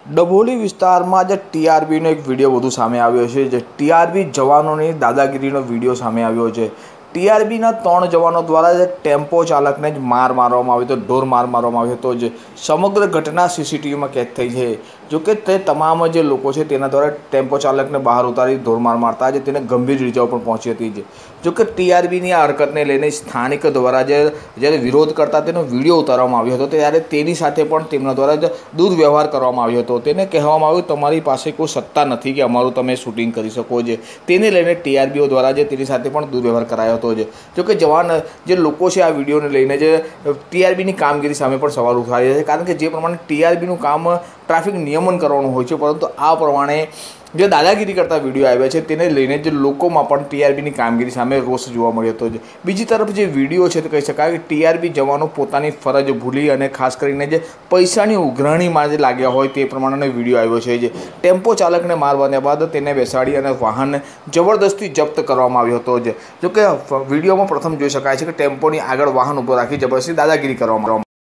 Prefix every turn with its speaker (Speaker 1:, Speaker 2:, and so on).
Speaker 1: ડભોલી વિસ્તારમાં જે ટીઆરબીનો એક વિડીયો વધુ સામે આવ્યો છે, જે ટીઆરબી જવાનોની દાદાગીરીનો વિડીયો સામે આવ્યો છે। ટીઆરબીના 3 જવાનો દ્વારા જે ટેમ્પો ચાલકને જ માર મારવામાં આવ્યો હતો, ઢોર માર મારવામાં આવ્યો હતો। જે સમગ્ર ઘટના સીસીટીવીમાં કેદ થઈ છે। જોકે તે તમામ જે લોકો છે તેના દ્વારા ટેમ્પો ચાલકને બહાર ઉતારી ઢોર માર મારતા જ તેને ગંભીર ઇજાઓ પણ પહોંચી હતી। જોકે ટીઆરબીની આ હરકતને લઈને સ્થાનિક દ્વારા જ્યારે વિરોધ કરતા તેનો વિડીયો ઉતારવામાં આવ્યો હતો, ત્યારે તેની સાથે પણ તેમના દ્વારા જ દુર્વ્યવહાર કરવામાં આવ્યો હતો। તેને કહેવામાં આવ્યું તમારી પાસે કોઈ સત્તા નથી કે અમારું તમે શૂટિંગ કરી શકો છે। તેને લઈને ટીઆરબીઓ દ્વારા જે તેની સાથે પણ દુર્વ્યવહાર કરાયો હતો। જોકે જવાન જે લોકો છે આ વિડીયોને લઈને જે ટીઆરબીની કામગીરી સામે પણ સવાલ ઉઠાવી રહ્યા છે, કારણ કે જે પ્રમાણે ટીઆરબીનું કામ ટ્રાફિક નિયમન કરવાનું હોય છે, પરંતુ આ પ્રમાણે જે દાદાગીરી કરતા વિડીયો આવ્યા છે તેને લઈને જે લોકોમાં પણ ટીઆરબીની કામગીરી સામે રોષ જોવા મળ્યો હતો। બીજી તરફ જે વિડીયો છે તો કહી શકાય કે ટીઆરબી જવાનો પોતાની ફરજ ભૂલી અને ખાસ કરીને જે પૈસાની ઉઘરાણીમાં જે લાગ્યા હોય તે પ્રમાણેનો વિડીયો આવ્યો છે। જે ટેમ્પો ચાલકને માર માર્યા બાદ તેને બેસાડી અને વાહન જબરદસ્તી જપ્ત કરવામાં આવ્યો હતો। જોકે વિડીયોમાં પ્રથમ જોઈ શકાય છે કે ટેમ્પોની આગળ વાહન ઊભો રાખી જબરદસ્તી દાદાગીરી કરવામાં